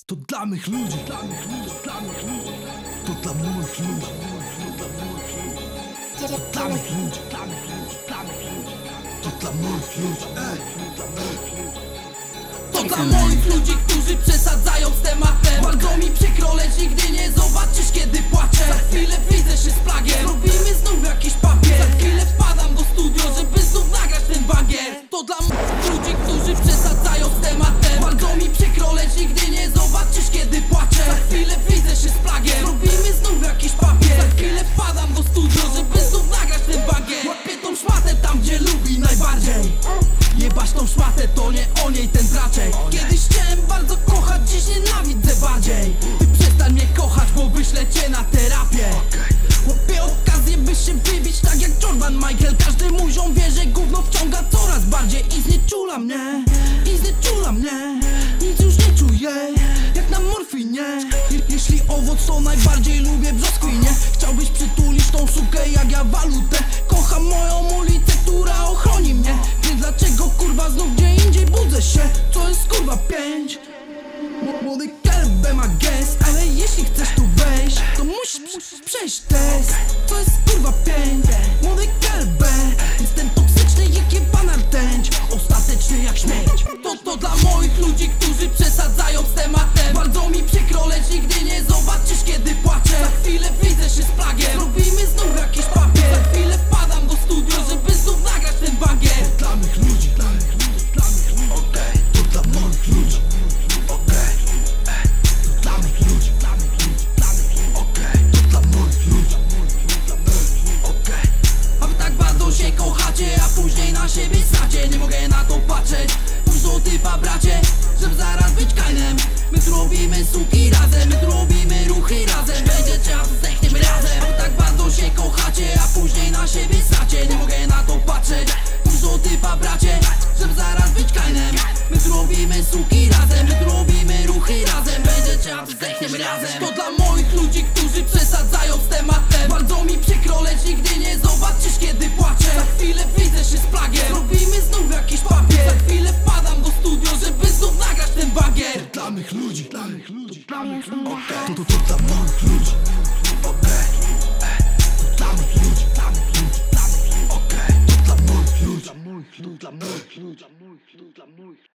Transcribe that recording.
To dla mych ludzi, to dla moich ludzi, to dla mych ludzi, to dla moich ludzi, To dla moich ludzi, którzy przesadzają z tematem. Bardzo mi przykro, lecz nigdy nie zobaczysz, kiedy płaczę. Za chwilę widzę się z plagiem, robimy znów jakiś papier. Za chwilę wpadam do studio, żeby znów nagrać ten bagier. To dla moich ludzi, którzy przesadzają z tematem. Bardzo mi przykro, lecz nigdy nie zobaczysz, kiedy płaczę. Za chwilę widzę się z plagiem, robimy znów jakiś papier. Za chwilę wpadam do studio, żeby znów nagrać ten bagier. Łapię tą szmatę tam, gdzie lubi najbardziej. Jebać tą szmatę, to nie o niej ten draczek. Kiedyś chciałem bardzo kochać, dziś nienawidzę bardziej. Ty przestań mnie kochać, bo wyślę cię na terapię. Łapię okazję, by się wybić tak jak Jordan Michael. Każdy mój ziom wie, że gówno wciąga coraz bardziej. I znieczula mnie, nic już nie czuję, jak na morfinie. Jeśli owoc, to najbardziej lubię brzoskwinie. Chciałbyś przytulić tą sukę jak ja walutę. Kocham moją ulicę, która ochroni mnie. Więc dlaczego kurwa znów gdzie indziej budzę się? To jest kurwa 5. Młody kelbę ma gest, ale jeśli chcesz tu wejść, to musisz przejść test. To jest kurwa 5. Młody kelbę, jestem toksyczny jak jebana rtęć, ostateczny jak śmierć. To dla moich ludzi, którzy przesadzają z tematem. Bardzo mi przykro, lecz nigdy nie zobaczysz, kiedy płaczę. Za chwilę widzę się z plagiem, robimy znów jakiś papier. Za chwilę wpadam do studio, żeby znów nagrać ten bagier. to dla mych ludzi, to dla moich ludzi, to dla mych ludzi, to dla moich ludzi, A wy tak bardzo się kochacie, a później na siebie stracie. Nie mogę na to patrzeć, już do typa bracie, żeby zaraz być kajnem. My tu robimy suki razem, my tu robimy ruchy razem. Będzie czas, zdechniemy razem. A wy tak bardzo się kochacie, a później na siebie stracie. Nie mogę na to patrzeć, już do typa bracie, żeby zaraz być kajnem. My tu robimy suki razem, my tu robimy ruchy razem. Będzie czas, zdechniemy razem. To dla moich ludzi, którzy przesadzają z tematem. Bardzo mi przykro, lecz nigdy nie zobaczysz, kiedy płaczę. Za chwilę widzę się z plagiem, robimy znów jakiś papier. Za chwilę wpadam do studio, żeby znów nagrać ten bagier. to dla mych ludzi, to dla moich ludzi, to dla mych ludzi, to dla mych ludzi, to dla moich ludzi, to dla moich ludzi.